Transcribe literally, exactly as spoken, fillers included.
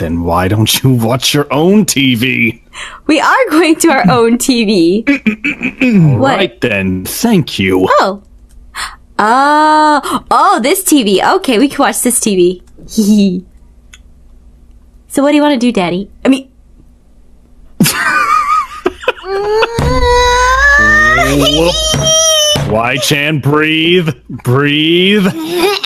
Then why don't you watch your own T V? We are going to our own T V. What? Right then, thank you. Oh. Oh, oh, this T V. Okay, we can watch this T V. Hee. So what do you want to do, Daddy? I mean... Whoop. Kawaii-Chan, breathe. Breathe.